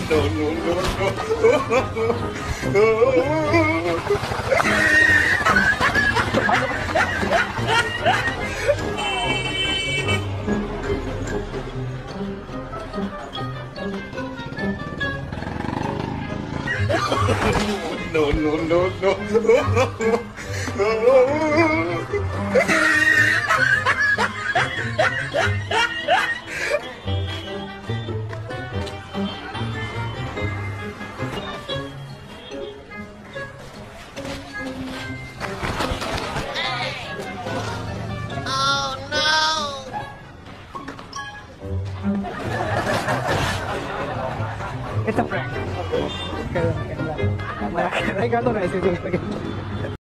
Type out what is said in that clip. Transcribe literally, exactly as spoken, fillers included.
No, no, no, no. No, no, no, no. Esta prank. Quedó, quedó. Ay, gato no es eso.